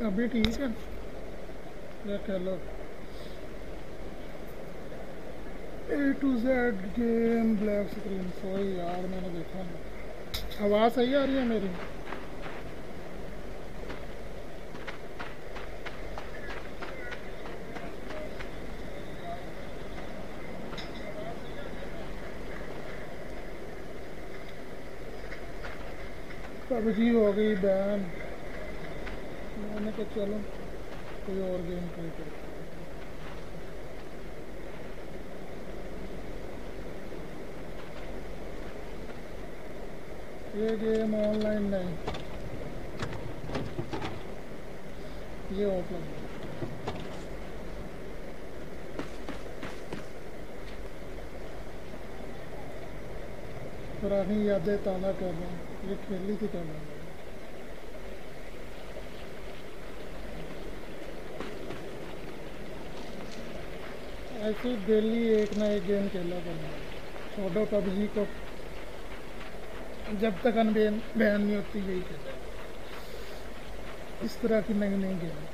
अभी ठीक है। क्या खेलो A to Z game black screen. Sorry यार मैंने देखा नहीं। आवाज़ सही आ रही है मेरी? पबजी हो गई बैन। मैंने कहा चलो कोई और गेम ट्राई करते हैं। ये गेम ऑनलाइन नहीं, ये ऑफलाइन। पुरानी यादें ताज़ा कर रहे हैं। ये खेली थी कल मैंने। ऐसे डेली एक ना एक गेम खेला करना। छोड़ो पबजी को, जब तक अनबैन बैन नहीं होती यही खेला। इस तरह की नई नई गेम।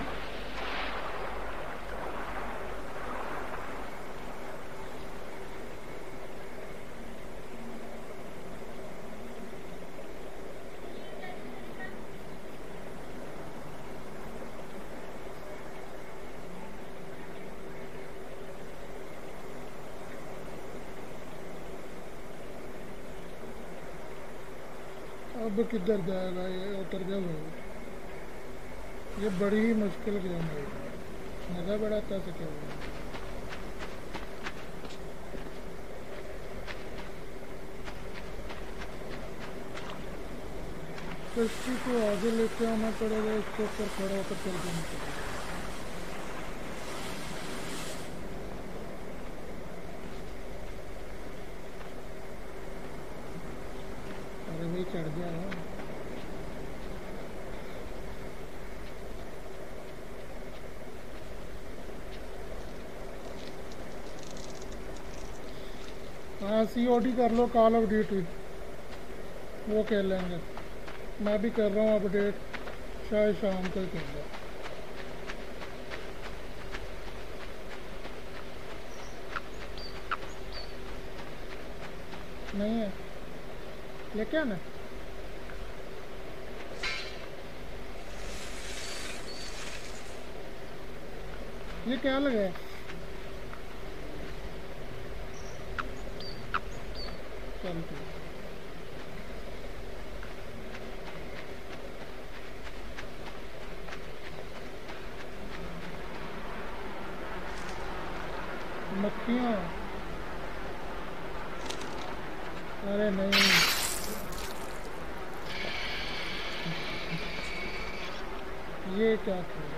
अब किधर जाएगा ये? उतर गया वो। ये बड़ी ही मुश्किल गेम है। मज़ा बड़ा आता है क्या हुआ? कश्ती को आगे लेके आना पड़ेगा, इसके ऊपर खड़ा होकर चल देना पड़ेगा। अरे भाई चढ़ गया ना। हाँ COD कर लो, कॉल ऑफ ड्यूटी वो खेल लेंगे। मैं भी कर रहा हूँ अपडेट, शायद शाम को ही कर लो। नहीं है ये क्या ना? ये क्या लगा है? चल ठीक। मक्खियाँ? अरे नहीं, ये क्या खेला?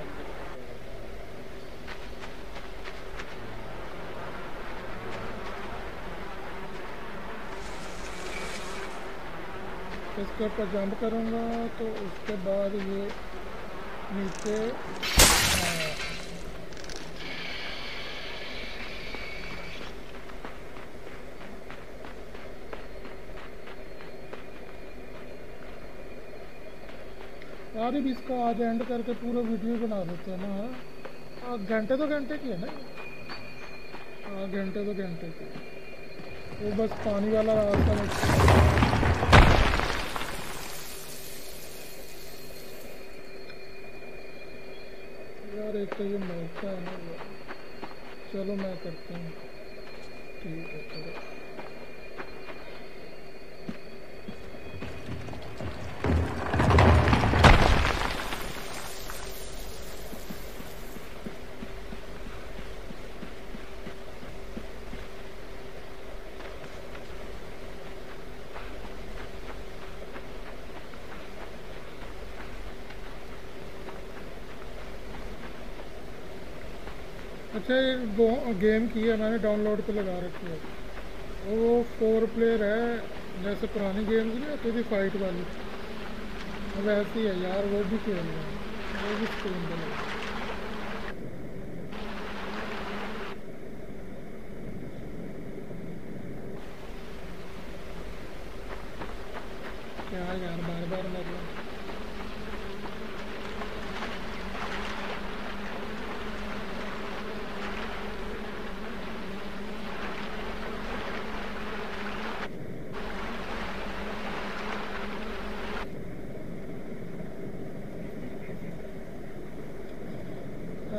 इसके ऊपर जंप करूँगा तो उसके बाद ये नीचे यार भी इसका आज एंड करके पूरा वीडियो बना देते हैं ना। घंटे 2 घंटे की है ना? हाँ घंटे 2 घंटे की। वो बस पानी वाला रास्ता नहीं। यार एक तो ये मौका है ना। चलो मैं करता हूँ। ठीक है चलो। अच्छा ये गेम की है मैंने डाउनलोड पे लगा रखी है। वो 4 प्लेयर है, जैसे पुरानी गेम्स नहीं होती थी फाइट वाली, वैसी है यार। वो भी खेल रहा है, वो भी स्क्रीन पे लगा। क्या यार बार बार मतलब।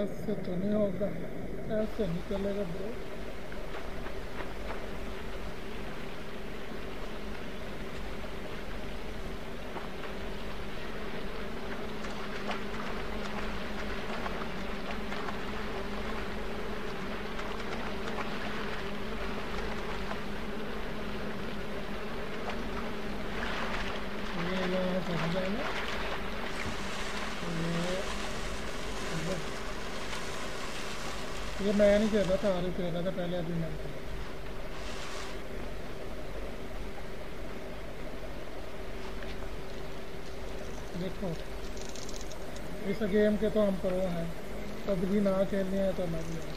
ऐसे तो नहीं होगा, ऐसे नहीं चलेगा ब्रो। ये मैं नहीं खेला था, आरिफ खेला था पहले, अभी मैं खेला। देखो इस गेम के तो हम प्रो हैं, पबजी ना खेलनी है तो मैं भी आता।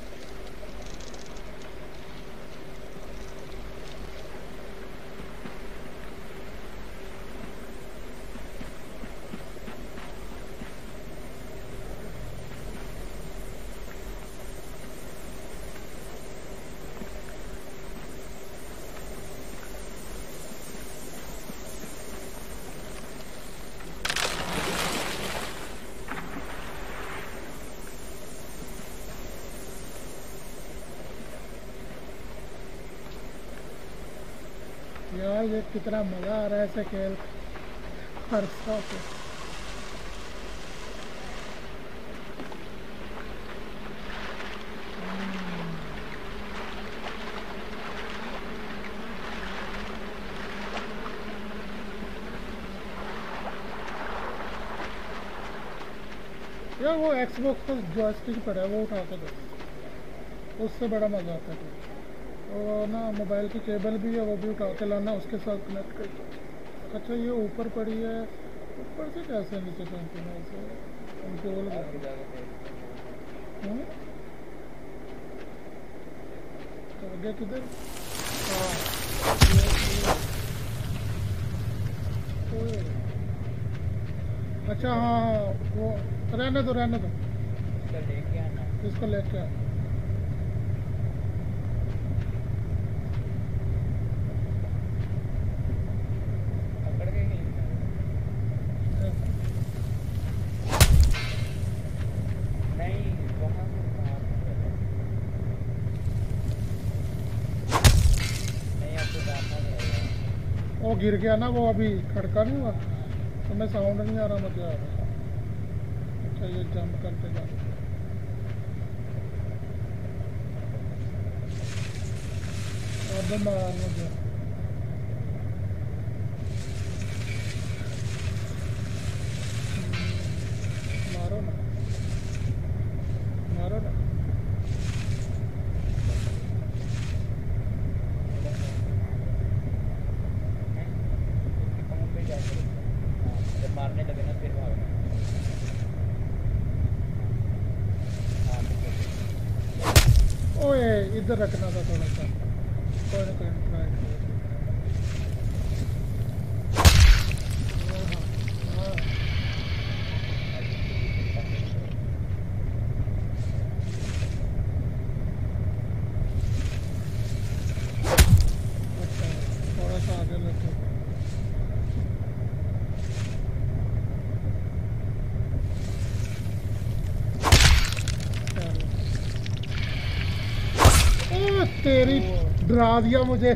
यार ये कितना मज़ा आ रहा है ऐसे खेल हर साथ। यार वो एक्सबॉक्स का जॉयस्टिक पर है, वो उठा के दो, उससे बड़ा मज़ा आता है। और ना मोबाइल की केबल भी है, वो भी उठा के लाना, उसके साथ कनेक्ट कर। अच्छा ये ऊपर पड़ी है, ऊपर से कैसे नीचे पहुँचना है इसे कंट्रोल तो आगे किधर? हाँ अच्छा हाँ हाँ वो रहने दो रहने दो, इसको लेके आना। वो गिर गया ना, वो अभी खड़का नहीं हुआ तो मैं साउंड नहीं आ रहा मुझे आ रहा। अच्छा ये जंप करके जा, अब मार मुझे। मारो ना मारो ना। मारने लगे ना फिर भागना। ओए इधर रखना था थोड़ा सा, कोई ना कोई ट्राई करो। अच्छा थोड़ा सा आगे लेके तेरी डरा दिया मुझे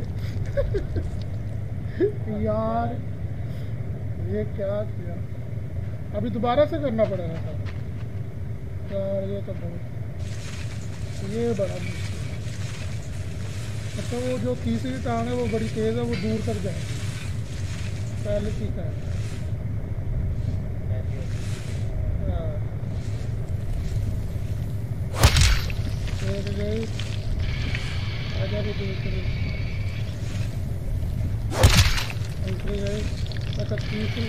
यार ये क्या किया, अभी दोबारा से करना पड़ेगा सर यार, ये तो बहुत ये बड़ा मुश्किल। अच्छा वो जो तीसरी टांग है वो बड़ी तेज़ है, वो दूर तक जाएगी, पहले ठीक है। गई आजा भी दूसरी गई। अच्छा तीसरी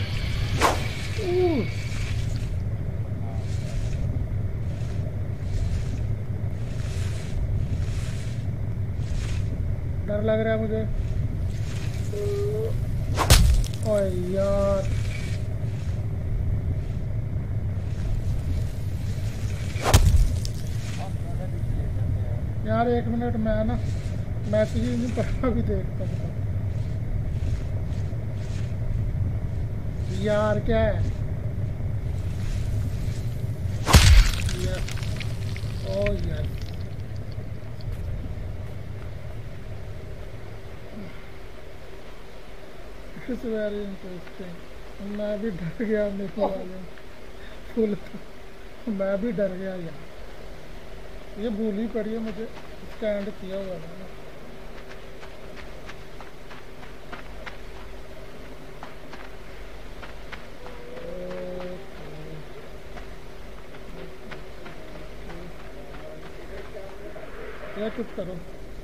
डर लग रहा है मुझे। ओए यार यार एक मिनट, मैं ना मैसेज ही नहीं पढ़ा, भी देखता था यार क्या है। Oh yes. It's very interesting. मैं भी डर गया मेरे वाले फुल। मैं भी डर गया यार। ये भूल ही पड़ी है मुझे। स्टैंड किया हुआ था ना। या चुप करो।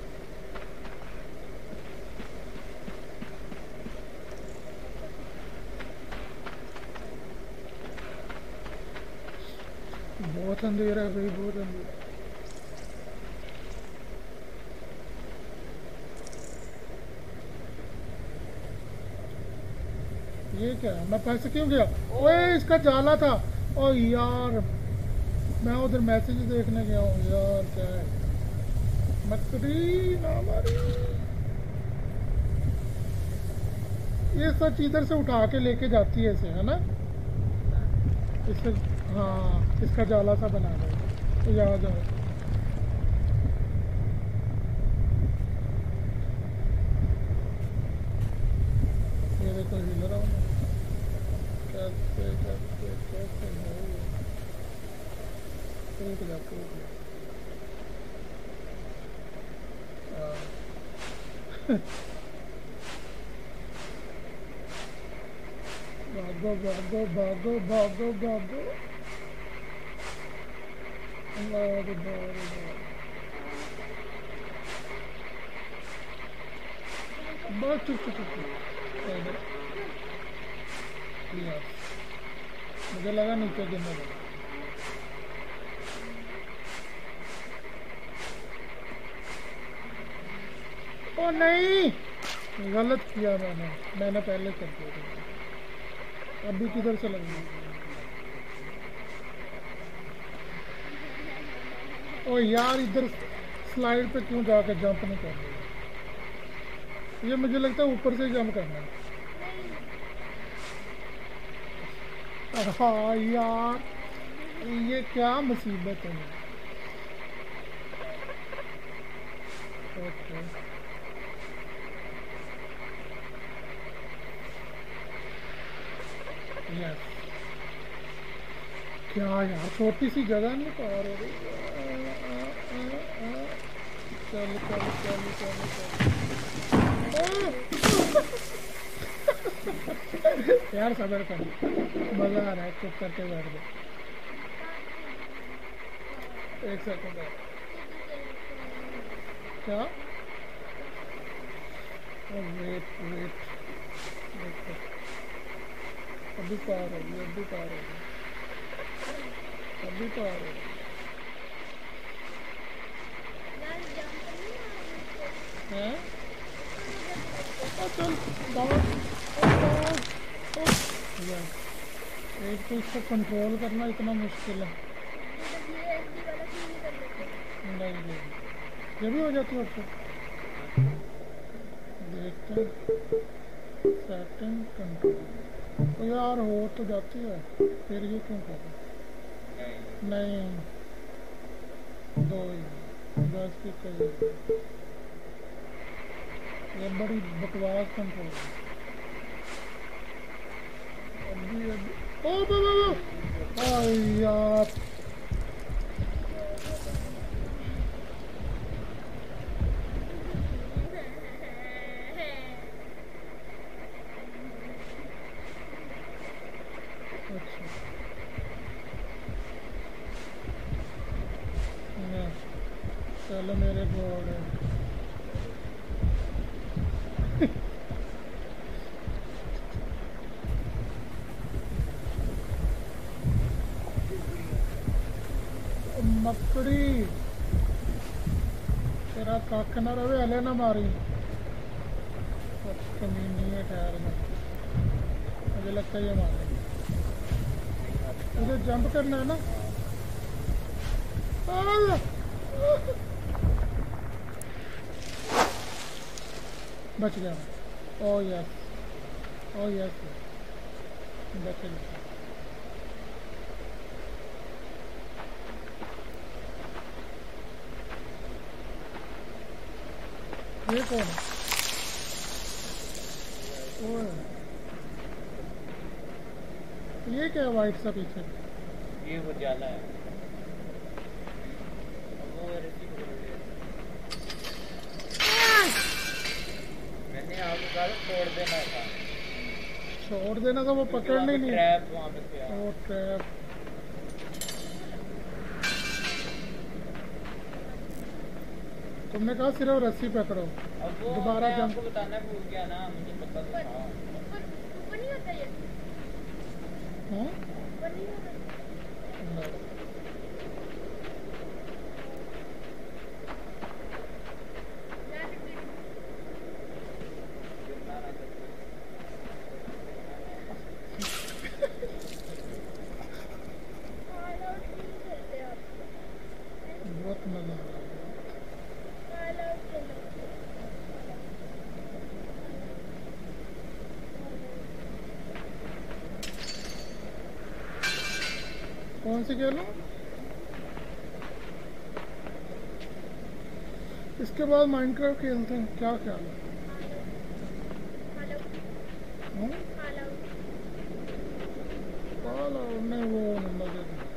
बहुत अंधेरा है भाई, बहुत अंधेरा। ये क्या है? मैं पैसे क्यों गया? ओए इसका जाला था। ओ यार मैं उधर मैसेज देखने गया हूँ यार। क्या है? मकड़ी ना मारी। ये सच इधर से उठा के लेके जाती है इसे, है ना? इससे हाँ, इसका जाला सा बना दो तो यहाँ जाओ। ये देखो हिल रहा हूँ मैं। कैसे कैसे कैसे है ये? टूट गया, टूट गया। भागो भागो भागो भागो भागो। भागो भागो बस चुप चुप चुप। मुझे लगा नीचे गिरने लगा। ओ नहीं, गलत किया मैंने पहले कर दिया था। अभी किधर से लगी? ओ यार इधर स्लाइड पे क्यों जाकर जंप नहीं कर रही? ये मुझे लगता है ऊपर से जंप करना है। हाँ यार, ये क्या मुसीबत है। Okay yes. क्या यार, छोटी सी जगह नहीं पार हो रही। चल चल चल चल चल। यार सबर कर, मजा आ रहा है। चुप करके बैठ गए। एक सेकंड। क्या? Wait wait. अभी पार होगी, अभी पार होगी, अभी पार होगी। हैं? चल दौड़। एक तो इसको कंट्रोल करना इतना मुश्किल है। नहीं ये भी हो जाती है। देखते हैं सेटिंग कंट्रोल। तो यार हो तो जाती है, फिर ये क्यों कर रहा? नहीं दो ही 10 की कही। ये बड़ी बकवास कंट्रोल है। अभी अभी ओ यार चलो मेरे गॉड। मकड़ी तेरा कख ना रहे, हले ना मारी। कमीनी है ठहर में, मुझे लगता है ये मारे। मुझे जंप करना है ना। बच गया। ओ यस, ओ यस, बच गया। ये कौन है? ओए, ये क्या है वाइट सा पीछे? ये वो जाला है। वो रस्सी पकड़ ली। मैंने आपको कहा था छोड़ देना था। छोड़ देना था, वो पकड़ने ही नहीं। ट्रैप वहाँ पे थे। वो ट्रैप। तुमने कहा सिर्फ रस्सी पकड़ो। अब वो दोबारा मैं जंप। आपको बताना भूल गया ना, मुझे पता तो था। ऊपर नहीं होता ये? हाँ? ऊपर नहीं होता? नहीं। गिरना ना करते। ऑल आउट नहीं खेलते आप? बहुत मजा आ रहा है। ऑल आउट खेलो। कौन सी खेलो? इसके बाद माइनक्राफ्ट खेलते हैं, क्या ख्याल है? All out. हाँ? All out. पाला नहीं, वो नंबर दे दो।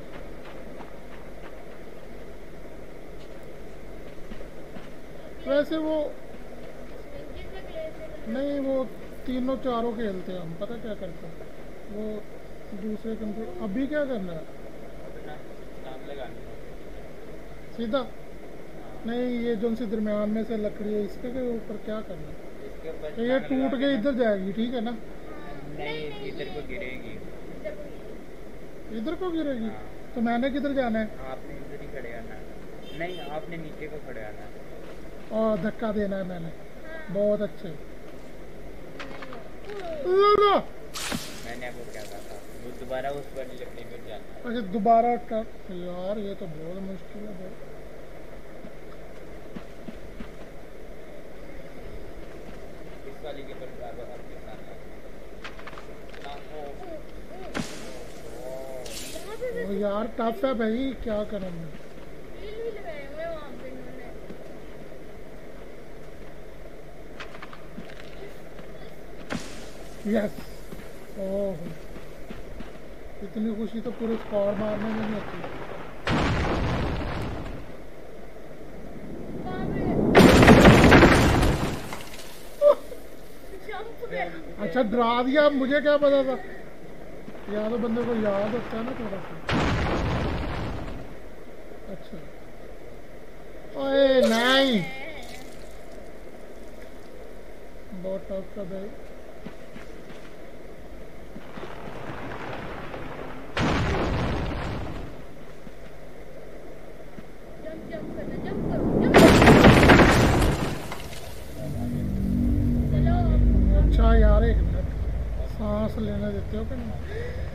वैसे वो जिसमें ग्लेशियर नहीं, वो तीनों चारों खेलते हैं हम। पता क्या करते हैं, वो दूसरे कंप्यूटर। अभी क्या करना है? अपना नाम लगाने। सीधा नहीं, ये जो सी दरमियान में से लकड़ी है, इसके के ऊपर क्या करना है? इसके ऊपर तो ये टांग टूट लगा के ना। इधर जाएगी, ठीक है ना? नहीं, इधर को गिरेगी। इधर को इधर को गिरेगी। हाँ। तो मैंने किधर जाना है? आपने इधर ही खड़े आना है। नहीं, आपने नीचे को खड़े आना है। और धक्का देना है मैंने। हाँ। बहुत अच्छे। नहीं। ला। मैंने आपको क्या कहा था, वो दोबारा उस वाली लकड़ी पर जाना है। अच्छा दोबारा कर यार, ये तो बहुत मुश्किल है भाई। इस वाली के पर बराबर आपके साथ है। ना हो। वहाँ पे ओ यार टफ है भाई, क्या करूँ मैं? रील भी लगाए हुए हैं वहाँ पे इन्होंने। यस। ओह, इतनी खुशी तो पूरे स्क्वाड मारने में नहीं होती। वहाँ पे जंप कर। अच्छा डरा दिया, मुझे क्या पता था। या तो बंदे को याद होता है ना थोड़ा सा। अच्छा ओए नहीं, बहुत टफ था भाई। जंप जंप करना, जंप करो, जंप करो। चलो अब अच्छा यार, एक मिनट सांस लेने देते हो कि नहीं?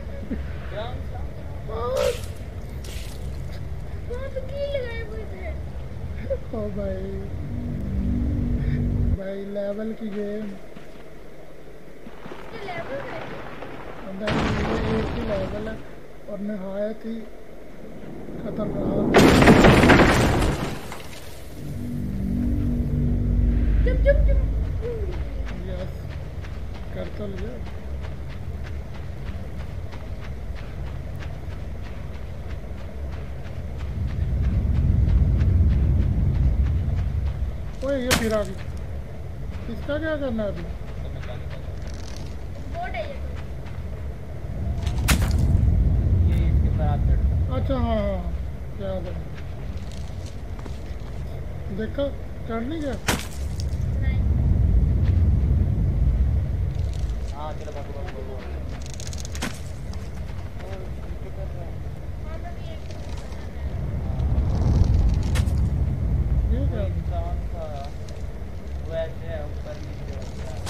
वहाँ पे कील लगाए हुए थे। ओ भाई, भाई लेवल की गेम। इसके लेवल है। अंदर ये एक ही लेवल है और नहायत ही खतरनाक। Jump jump jump. यस, कर तो लिया। ओए ये फिर आ गई। इसका क्या करना है अभी? तो मैं जाने का। बोर्ड है ये तो। ये इसके ऊपर आप चढ़। अच्छा हाँ हाँ हाँ, याद है। देखा, चढ़ नहीं गया। नहीं। हाँ चलो बाबू बाबू बाबू। वहाँ पे भी एक ये क्या? इंसान था वो ऐसे है, ऊपर नीचे होता है।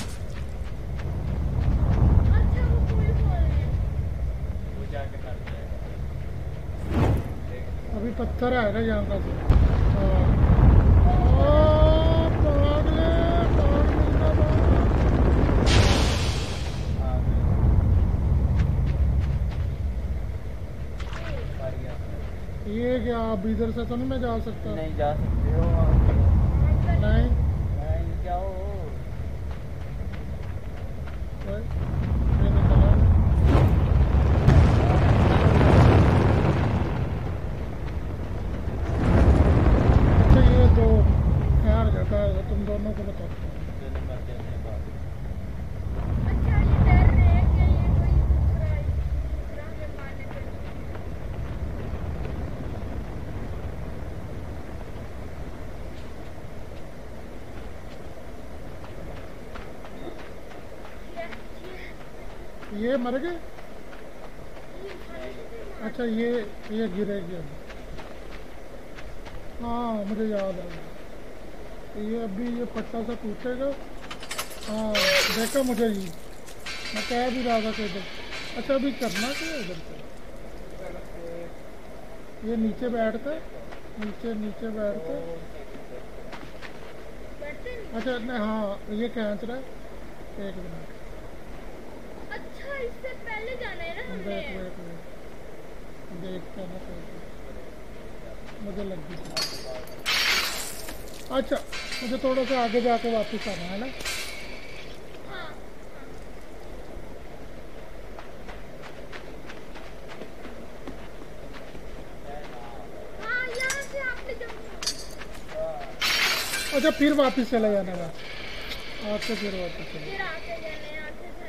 अच्छा वो पुल खोल रहे हैं। वो जाके कर जाएगा। देख। अभी पत्थर आएगा यहाँ का से। हाँ। ओ, भाग ले, भाग मिलता भाग। हाँ बढ़िया। ये क्या, आप इधर से तो नहीं मैं जा सकता? नहीं जा सकते हो। नहीं। मैं दोनों को बताता हूँ। दोनों मर जाने के बाद अच्छा ये डर रहे हैं कि ये कोई दूसरा हमें मारने चले। ये मर गए। ये खाने से अच्छा ये गिरेगी अभी। हाँ मुझे याद आ गया। ये अभी ये पट्टा सा टूटेगा। हाँ देखा मुझे ही, मैं कह भी रहा था कि इधर। अच्छा अभी करना क्या है इधर से? ये नीचे बैठता है, नीचे बैठता है। बैठते हैं। अच्छा नहीं, हाँ ये खींच रहा है। एक मिनट, अच्छा इससे पहले जाना है ना हमने। वेट देखता ना कैसे मुझे लग गई। अच्छा मुझे थोड़ा सा आगे जाके वापस आना है ना। हाँ हाँ यहाँ से आपने जब अच्छा फिर वापस चला जाना बस, आपसे फिर वापस चला। फिर आके जाने आके जाने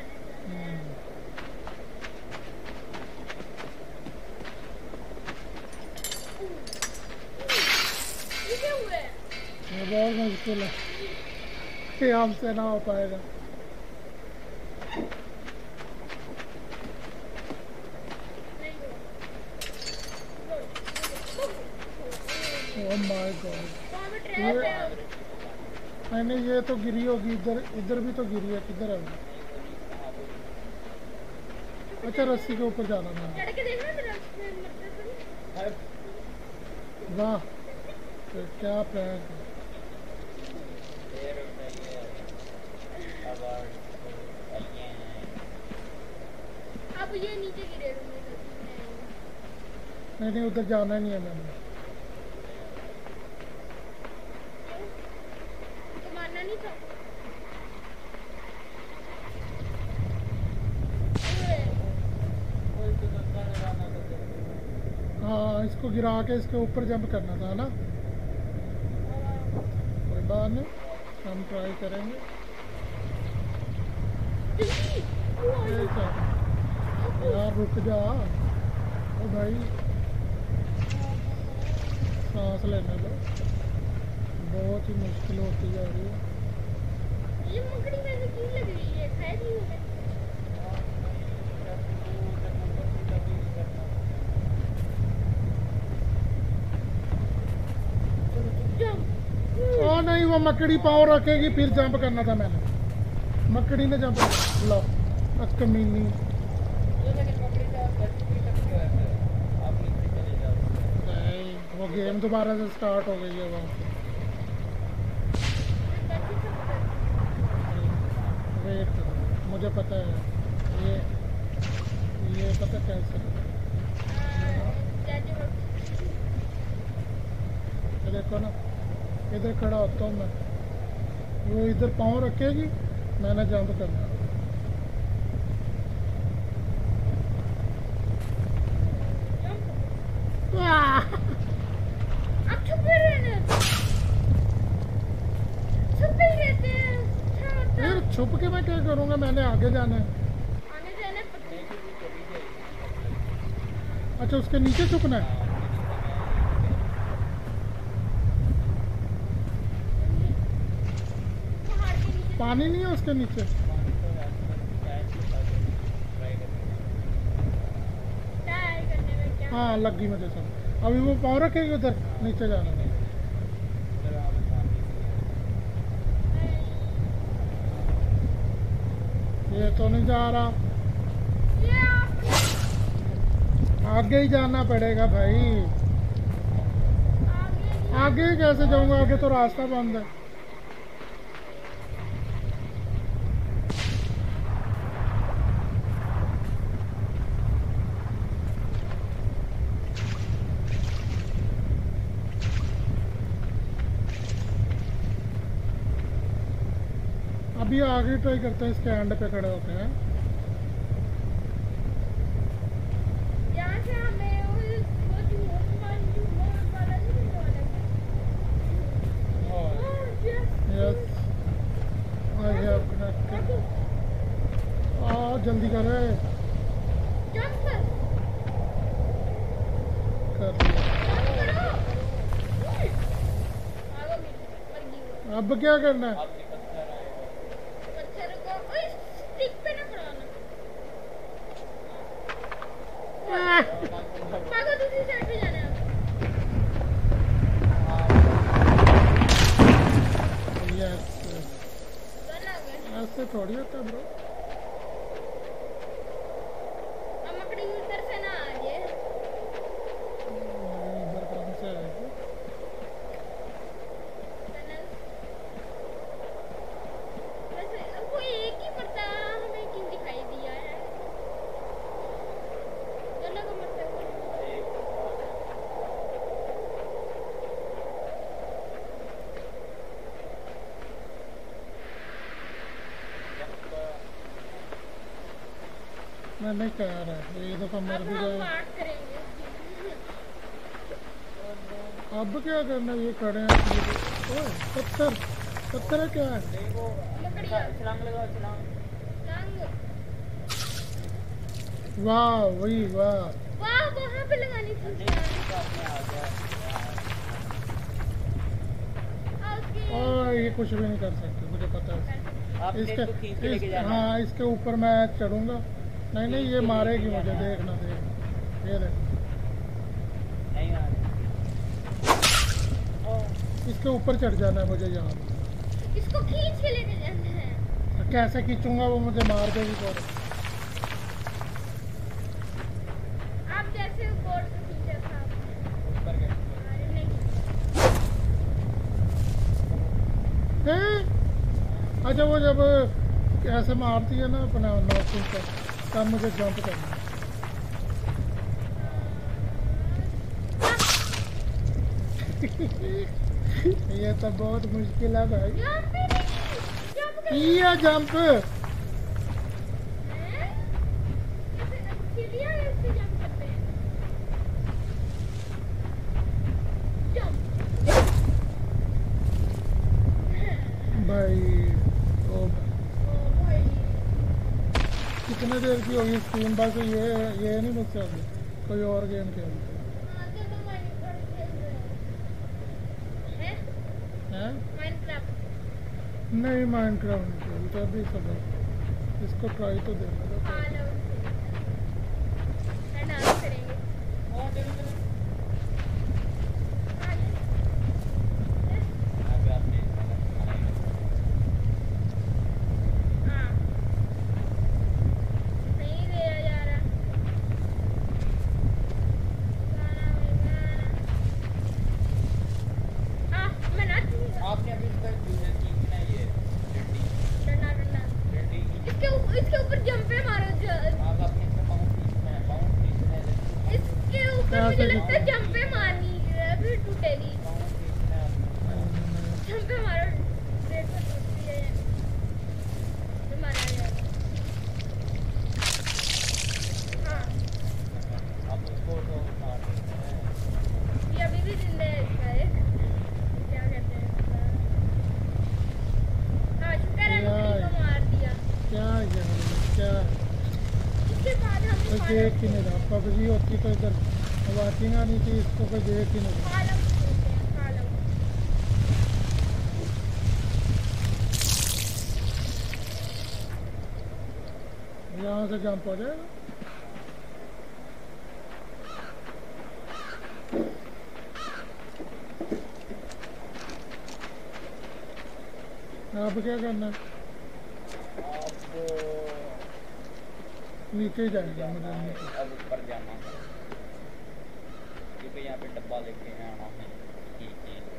ये क्या हुआ है? ये बहुत मुश्किल है, ये हमसे ना हो पाएगा। नहीं हुआ। ओह माय गॉड, वहाँ पे ट्रैप है। मैंने ये तो गिरी होगी, इधर भी तो गिरी है। किधर है वो? अच्छा रस्सी के ऊपर जाना मैंने। चढ़ के देखना मेरा मतलब वाह तो क्या प्रैंक है। देर नहीं है अवार्ड अब ये नीचे गिरे नहीं उधर जाना नहीं है मैंने। तो मानना नहीं था। कोई तो धक्का लगाना तो हाँ इसको गिरा के इसके ऊपर जंप करना था ना। कोई बात नहीं, हम ट्राई करेंगे। ये क्या? यार रुक जा, ओ भाई सांस लेने दो, बहुत ही मुश्किल होती जा रही है। ये मकड़ी वैसे क्यों लग रही है? खाया नहीं होगा। ओ नहीं वो मकड़ी पाँव रखेगी फिर जंप करना था मैंने, मकड़ी ने जंप। लो कमीनी। नहीं वो गेम दोबारा से स्टार्ट हो गई है वहाँ पे। वेट करो, मुझे पता है ये पता कैसे। ये देखो ना, इधर खड़ा होता हूँ मैं, वो इधर पाँव रखेगी, मैंने जंप करना। आप छुपे रहना, छुपे रहते हैं। अच्छा होता फिर छुप के मैं क्या करूँगा, मैंने आगे जाना है। आने जाने पत्ती अच्छा उसके नीचे छुपना है। पहाड़ के नीचे पानी नहीं है उसके नीचे। ट्राई करने में क्या? हाँ लग गई मुझे सब। अभी वो पाँव रखेगी उधर नीचे जाना है। ये तो नहीं जा रहा, ये आप आगे ही जाना पड़ेगा भाई। आगे आगे कैसे जाऊंगा, आगे तो रास्ता बंद है। अभी आगे ट्राई करते हैं, इसके एंड पे खड़े होते हैं। यहाँ से हमें वो झूमर वाला नहीं मिलने वाला। और Oh, yes. यस जल्दी कर रहे जंप कर कर दिया। जंप करो भागो मर गई वो अब क्या करना है? अब भी पत्थर आएगा। पत्थर को ओए स्टिक पे ना पड़ाना भागो दूसरी साइड पे जाना है यस गन आ गया ऐसे थोड़ी होता ब्रो। हम अपनी यूजर से ना आ गए इधर कहाँ से आएगी? वैसे वो एक ही मरता हमें क्यों दिखाई दिया है दोनों को मरते हुए मैं नहीं कह रहा ये दफा मर अब भी हम जाए। मार्क करेंगे अब क्या करना? ये खड़े हैं ओए पत्थर पत्थर है क्या है? देखो लकड़ियाँ छलांग लगाओ छलांग। लांग वाह वही वाह। वाह वहाँ पे लगानी थी देखो अपने आ गया। ओके ओए ये कुछ भी नहीं कर सकते मुझे पता है। आप इसके को खींच के लेके जाना है। हाँ इसके ऊपर मैं चढ़ूंगा। नहीं नहीं ये मारेगी मुझे देखना देख ये देख नहीं आ रही। इसके ऊपर चढ़ जाना है मुझे यहाँ। इसको खींच के लेके जाना है कैसे खींचूंगा वो मुझे मार देगी तो। आप जैसे बोर्ड से खींचा था ऊपर गए। अरे नहीं हैं? अच्छा वो जब ऐसे मारती है ना अपना नॉकिंग पर तब मुझे जंप करना है। ये तो बहुत मुश्किल है भाई। जंप ही नहीं जंप कर ये जंप चिड़िया ऐसे जंप करते हैं जंप भाई ओ ओ भाई कितने देर की होगी स्क्रीन बस ये नहीं मुझसे अभी कोई और गेम खेलते आगे तो माइनक्राफ्ट खेल रहे हैं हैं? माइनक्राफ्ट नहीं माइनक्राफ्ट नहीं खेलते अभी सब इसको ट्राई तो देना था। हाँ ना डांस करेंगे और देखो आगे अभी आपने हाँ नहीं दिया जा रहा गाना में गाना मैं नाचूंगा आपने अभी तक खींचना है ये डंडी डंडा डंडा डंडी इसके ऊपर जंपे मारो आप अपने से पाउंड खींचना है इसके ऊपर मुझे लगता है जंपे मारनी है फिर टूटेगी पाउंड खींचना है। जंपे मारो रेड पर टूटती है तो मारा जाएगा हाँ आप उसको तो मार देते हैं। ये अभी भी जिंदा है इसका एक क्या कहते हैं इसका हाँ शुक्र है लकड़ी को मार दिया क्या क्या इसके बाद हम कोई देख ही नहीं रहा। पबजी होती तो इधर वॉचिंग आनी थी इसको कोई देख ही नहीं रहा। पालक खेलते हैं पालक यहाँ से जंप हो जाएगा। अब क्या करना है? आप नीचे ही जाएगा जाना मुझे है नीचे। अब ऊपर जाना है क्योंकि यहाँ पे डब्बा लेके आना है। ठीक है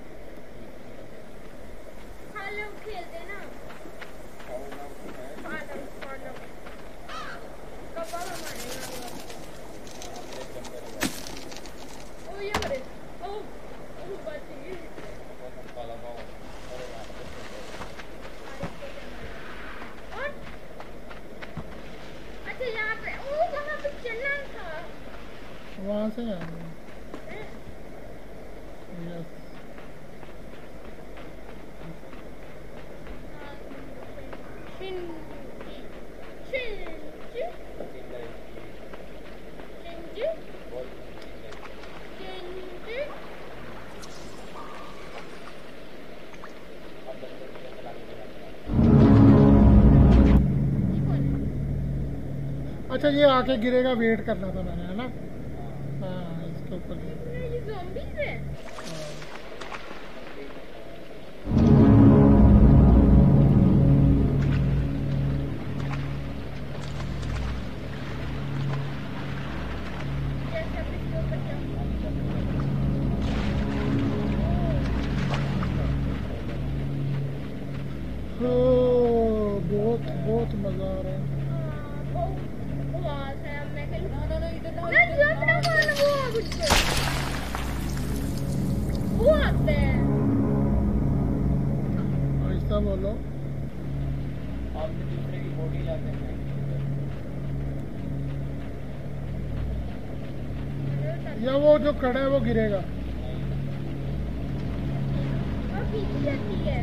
पालक खेलते हैं ना पालक पालक कब हमारे ओ ये मरे ओ बच गई और अच्छा यहाँ पे ओ वहाँ पे चलना था वहाँ से आएंगे। यस अच्छा ये आके गिरेगा, वेट करना था मैंने, है ना? हाँ इसके ऊपर ये zombies है। जैसे अब इसके ऊपर बहुत बहुत मजा आ रहा है। आवाज है। अब मैं खेलूं। ना इधर ना मैं जंप ना मारना, वो आ कुछ पे। वो आते हैं। आहिस्ता बोलो। आप दूसरे की बॉडी लाते हैं। या वो जो खड़ा है वो गिरेगा। और पीछे जाती है।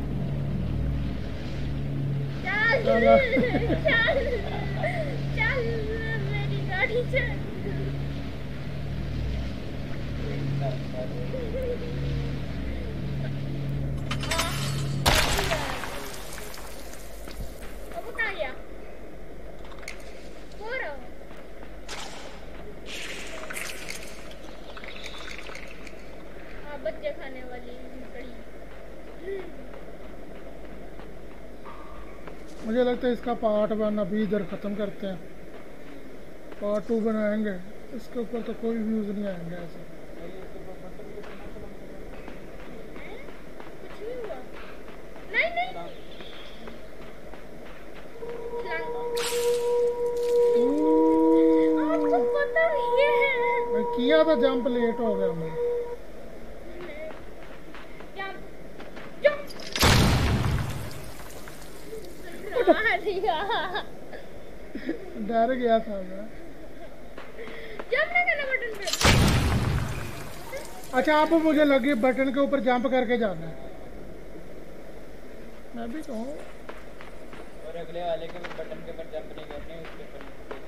चल चलो। चल चल मेरी गाड़ी चल। अब उठा गया। हो रहा हूँ। हाँ बच्चे खाने वाली कड़ी। मुझे लगता है इसका पार्ट 1 अभी इधर ख़त्म करते हैं, पार्ट 2 बनाएंगे। इसके ऊपर तो कोई व्यूज़ नहीं आएंगे ऐसे। कुछ नहीं हुआ। नहीं नहीं आपको पता नहीं है। मैं किया था, जंप लेट हो गया मैं। जंप जंप डर गया था मैं। जंप ना करना बटन पे। अच्छा अब मुझे लगे बटन के ऊपर जंप करके जाना है। मैं भी कहूँ और अगले वाले के बटन के ऊपर जंप नहीं करनी, उसके ऊपर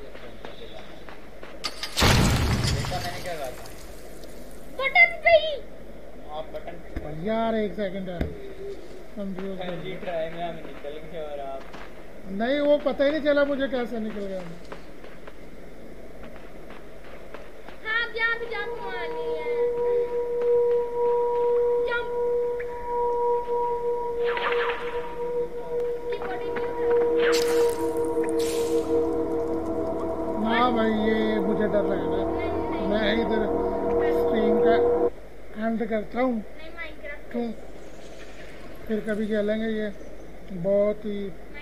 देखा मैंने क्या कहा था? बटन पे ही। आप बटन पे यार एक सेकंड है, कंफ्यूज कर पहली दिया। ट्राई में हम निकल गए और आप नहीं वो पता ही नहीं चला मुझे कैसे निकल गया मैं। हाँ अब यहाँ पे जंप मारनी है। जंप की बॉडी नहीं उठा। हाँ भाई ये मुझे डर लग रहा है। नहीं मैं इधर स्ट्रीम का एंड करता हूँ, नहीं माइनक्राफ्ट। फिर कभी खेलेंगे ये। बहुत ही